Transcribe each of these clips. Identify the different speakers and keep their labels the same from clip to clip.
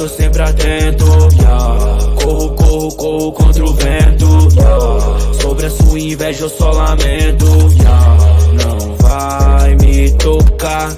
Speaker 1: tô sempre atento, yeah. Corro contra o vento, yeah. Sobre a sua inveja eu só lamento, yeah. Não vai me tocar.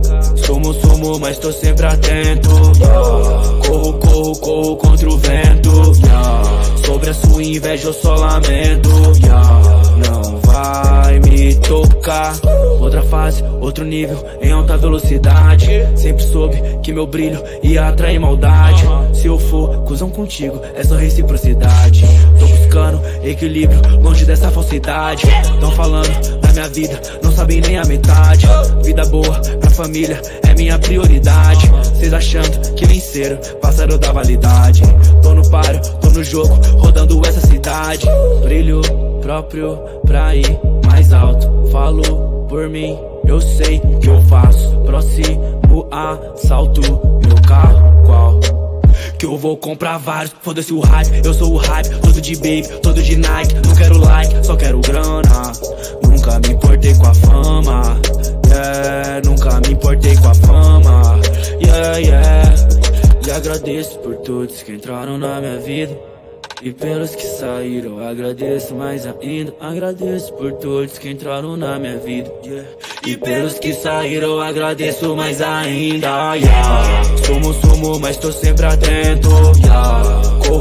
Speaker 1: Sumo, mas tô sempre atento, yeah. Corro contra o vento, yeah. Sobre a sua inveja eu só lamento, yeah. Não vai me tocar. Outra fase, outro nível, em alta velocidade. Sempre soube que meu brilho ia atrair maldade. Se eu for cuzão contigo, é só reciprocidade. Tô buscando equilíbrio, longe dessa falsidade. Tão falando da minha vida, não sabem nem a metade. Vida boa pra família é minha prioridade. Cês achando que venceram, passaram da validade. Tô no páreo, tô no jogo, rodando essa cidade. Brilho próprio pra ir mais alto. Falo por mim, eu sei que eu faço. Próximo assalto, meu carro qual? Que eu vou comprar vários, foda-se o hype. Eu sou o hype, todo de baby, todo de Nike. Não quero like, só quero grana. Nunca me importei com a fama, yeah. Nunca me importei com a fama, yeah, yeah. E agradeço por todos que entraram na minha vida. E pelos que saíram, agradeço mais ainda. Agradeço por todos que entraram na minha vida, yeah. E pelos que saíram, agradeço mais ainda, yeah. Sumo, mas tô sempre atento, yeah.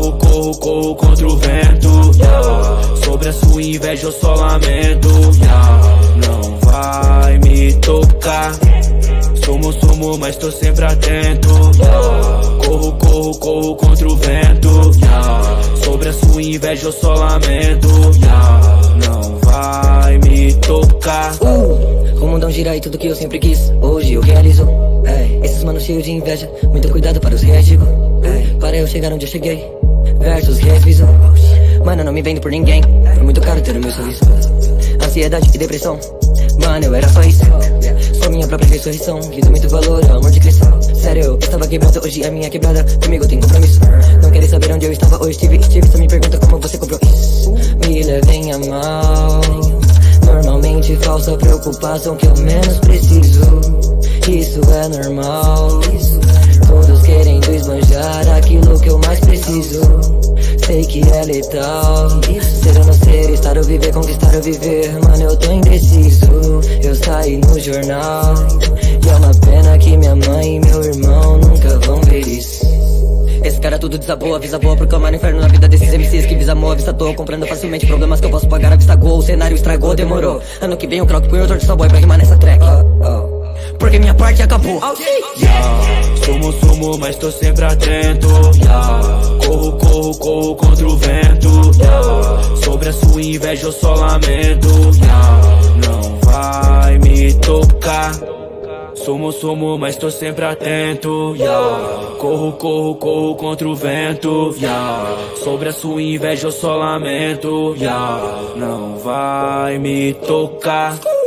Speaker 1: Corro contra o vento, yeah. Sobre a sua inveja eu só lamento, yeah. Não vai me tocar. Sumo, mas tô sempre atento, yeah. Corro contra o vento, yeah. Sobre a sua inveja eu só lamento, yeah. Não vai me tocar.
Speaker 2: O mundão gira e tudo que eu sempre quis, hoje eu realizo. Esses manos cheios de inveja, muito cuidado para os reais, digo. Para eu chegar onde eu cheguei, versus reais viso. Mano, não me vendo por ninguém, é muito caro ter o meu sorriso. Ansiedade e depressão, mano, eu era só isso. Sou minha própria ressurreição, que dou muito valor ao amor de Cristo. Sério, eu estava quebrado, hoje é minha quebrada. Comigo tem compromisso. Não querem saber onde eu estava ou estive. Só me pergunta como você comprou isso. Me levem a mal. Normalmente falsa preocupação que eu menos preciso. Isso é normal. Todos querendo esbanjar aquilo que eu mais preciso. Sei que é letal. Ser ou não ser, estar ou viver, conquistar ou viver. Mano, eu tô indeciso. Eu saí no jornal. E é uma pena que minha mãe e meu irmão nunca vão ver isso. Esse cara tudo desabou, avisa boa pro camar no inferno na vida desses MCs que visa amor, avista tô comprando facilmente problemas que eu posso pagar, avista gol, o cenário estragou, demorou. Ano que vem eu croco, punho outro de boy pra rimar nessa track. Porque minha parte acabou,
Speaker 1: yeah. Sumo, mas tô sempre atento, yeah. Corro contra o vento, yeah. Sobre a sua inveja eu só lamento, yeah. Não vai me tocar. Sumo, mas tô sempre atento, yeah. Corro contra o vento, yeah. Sobre a sua inveja eu só lamento, yeah. Não vai me tocar.